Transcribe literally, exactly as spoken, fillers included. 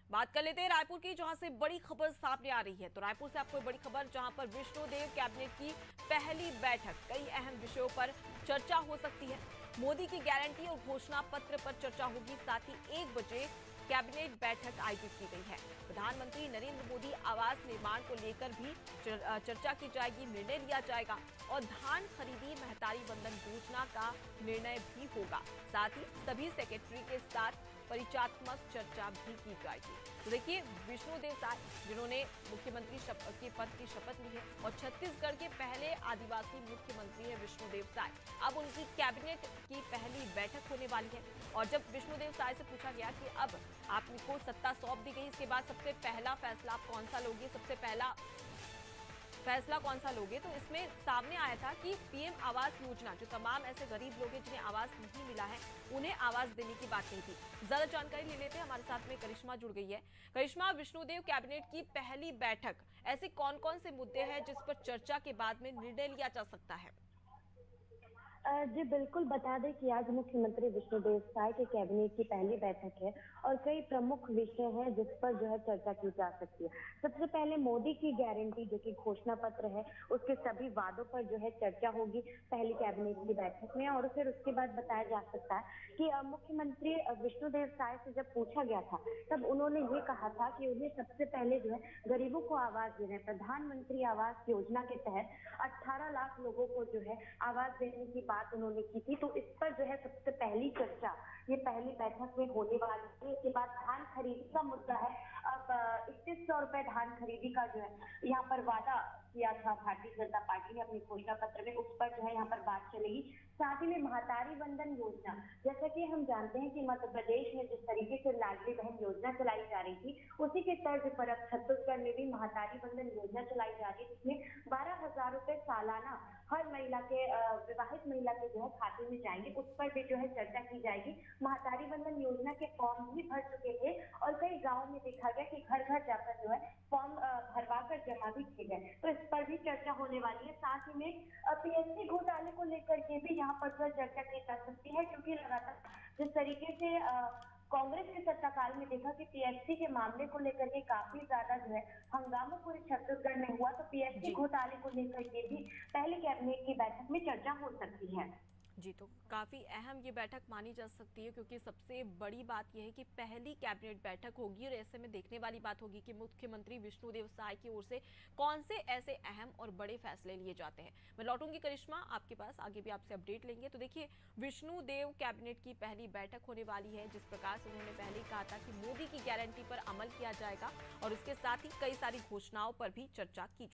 बात कर लेते हैं रायपुर की, जहां से बड़ी खबर सामने आ रही है। तो रायपुर से आपको बड़ी खबर, जहां पर विष्णुदेव कैबिनेट की पहली बैठक, कई अहम विषयों पर चर्चा हो सकती है। मोदी की गारंटी और घोषणा पत्र पर चर्चा होगी। साथ ही एक बजे कैबिनेट बैठक आयोजित की गई है। प्रधानमंत्री नरेंद्र मोदी आवास निर्माण को लेकर भी चर्चा की जाएगी, निर्णय लिया जाएगा और धान खरीदी महतारी वंदन योजना का निर्णय भी होगा। साथ ही सभी सेक्रेटरी के साथ परिचयात्मक चर्चा भी की जाएगी। तो देखिए, विष्णुदेव साय जिन्होंने मुख्यमंत्री के पद की शपथ ली है और छत्तीसगढ़ के पहले आदिवासी मुख्यमंत्री है विष्णुदेव साय, अब उनकी कैबिनेट की पहली बैठक होने वाली है। और जब विष्णुदेव साय से पूछा गया कि अब आपको सत्ता सौंप दी गई, इसके बाद सबसे पहला फैसला आप कौन सा लोगे, सबसे पहला फैसला कौन सा लोगे, तो इसमें सामने आया था कि पीएम आवास योजना, जो तमाम ऐसे गरीब लोग हैं जिन्हें आवास नहीं मिला है, उन्हें आवास देने की बात कही थी। ज्यादा जानकारी ले लेते हैं, हमारे साथ में करिश्मा जुड़ गई है। करिश्मा, विष्णुदेव कैबिनेट की पहली बैठक, ऐसे कौन कौन से मुद्दे हैं जिस पर चर्चा के बाद में निर्णय लिया जा सकता है? जी बिल्कुल, बता दें कि आज मुख्यमंत्री विष्णुदेव साय के कैबिनेट की पहली बैठक है और कई प्रमुख विषय हैं जिस पर जो है चर्चा की जा सकती है। सबसे पहले मोदी की गारंटी, जो कि घोषणा पत्र है, उसके सभी वादों पर जो है चर्चा होगी पहली कैबिनेट की बैठक में। और फिर उसके बाद बताया जा सकता है कि मुख्यमंत्री विष्णुदेव साय से जब पूछा गया था, तब उन्होंने ये कहा था कि उन्हें सबसे पहले जो है गरीबों को आवास देना है। प्रधानमंत्री आवास योजना के तहत अट्ठारह लाख लोगों को जो है आवास देने की बात उन्होंने की थी। तो इस पर जो है सबसे पहली चर्चा ये पहली बैठक में होने वाली है। इसके बाद धान खरीदी का मुद्दा है। अब इक्कीस सौ रुपए धान खरीदी का जो है यहाँ पर वादा किया था भारतीय जनता पार्टी ने अपने घोषणा पत्र में, उस पर जो है यहाँ पर बात चलेगी। साथ ही में महतारी वंदन योजना, जैसा कि हम जानते हैं कि मध्य प्रदेश में जिस तरीके से लाडली बहन योजना चलाई जा रही थी, उसी के तर्ज पर अब छत्तीसगढ़ में भी महतारी वंदन योजना चलाई जा रही है, जिसमें बारह हजार रुपए सालाना हर महिला के, विवाहित महिला के जो है खाते में जाएंगे। उस पर भी जो है चर्चा की जाएगी। महतारी वंदन योजना के फॉर्म भी भर चुके थे और कई गाँव में देखा गया कि घर घर जाकर जो है फॉर्म भरवा कर जमा भी किए गए। तो इस पर भी चर्चा होने वाली है। साथ ही में पीएससी घोटाले को लेकर के भी यहाँ पर चर्चा की जा सकती है, क्योंकि लगातार जिस तरीके से कांग्रेस के सत्ताकाल में देखा कि पीएससी के मामले को लेकर के काफी ज्यादा जो है हंगामा पूरे छत्तीसगढ़ में हुआ, तो पीएससी घोटाले को लेकर के भी पहले कैबिनेट की बैठक में चर्चा हो सकती है। जी, तो काफी अहम ये बैठक मानी जा सकती है, क्योंकि सबसे बड़ी बात यह है कि पहली कैबिनेट बैठक होगी और ऐसे में देखने वाली बात होगी कि मुख्यमंत्री विष्णुदेव साय की ओर से कौन से ऐसे अहम और बड़े फैसले लिए जाते हैं। मैं लौटूंगी करिश्मा आपके पास, आगे भी आपसे अपडेट लेंगे। तो देखिए, विष्णुदेव कैबिनेट की पहली बैठक होने वाली है, जिस प्रकार से उन्होंने पहले ही कहा था कि मोदी की गारंटी पर अमल किया जाएगा और उसके साथ ही कई सारी घोषणाओं पर भी चर्चा की